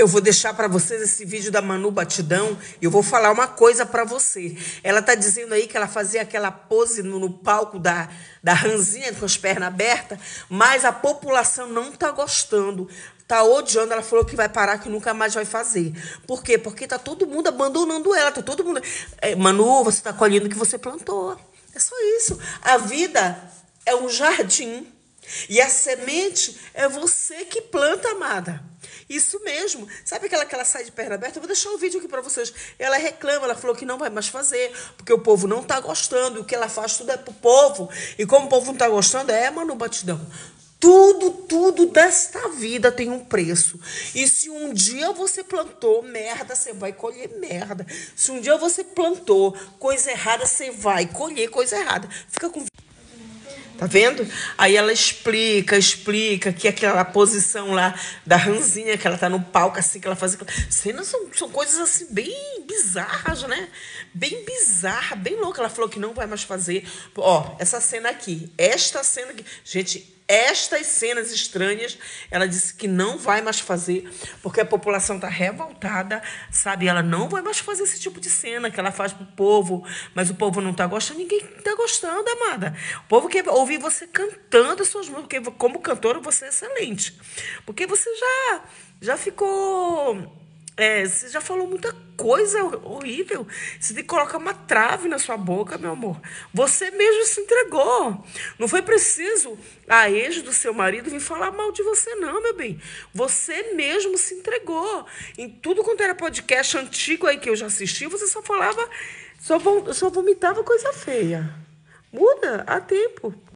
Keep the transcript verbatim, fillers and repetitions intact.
eu vou deixar para vocês esse vídeo da Manu Batidão e eu vou falar uma coisa para você. Ela tá dizendo aí que ela fazia aquela pose no, no palco da, da ranzinha com as pernas abertas, mas a população não tá gostando. Tá odiando, ela falou que vai parar, que nunca mais vai fazer. Por quê? Porque tá todo mundo abandonando ela, tá todo mundo... É, Manu, você tá colhendo o que você plantou. É só isso. A vida é um jardim. E a semente é você que planta, amada. Isso mesmo. Sabe aquela que ela sai de perna aberta? Eu vou deixar o vídeo aqui para vocês. Ela reclama, ela falou que não vai mais fazer, porque o povo não tá gostando. E o que ela faz tudo é pro povo. E como o povo não tá gostando, é, Manu Batidão. Tudo, tudo desta vida tem um preço. E se um dia você plantou merda, você vai colher merda. Se um dia você plantou coisa errada, você vai colher coisa errada. Fica com... Tá vendo? Aí ela explica, explica que aquela posição lá da ranzinha, que ela tá no palco, assim, que ela faz... Cenas são, são coisas, assim, bem bizarras, né? Bem bizarra, bem louca. Ela falou que não vai mais fazer. Ó, essa cena aqui, esta cena aqui... Gente... Estas cenas estranhas, ela disse que não vai mais fazer, porque a população está revoltada, sabe? Ela não vai mais fazer esse tipo de cena que ela faz pro povo, mas o povo não está gostando, ninguém está gostando, amada. O povo quer ouvir você cantando as suas músicas, porque como cantora você é excelente. Porque você já, já ficou... É, você já falou muita coisa horrível. Você tem que colocar uma trave na sua boca, meu amor. Você mesmo se entregou. Não foi preciso a ex do seu marido vir falar mal de você, não, meu bem. Você mesmo se entregou. Em tudo quanto era podcast antigo aí que eu já assisti, você só falava, só, só vomitava coisa feia. Muda, há tempo.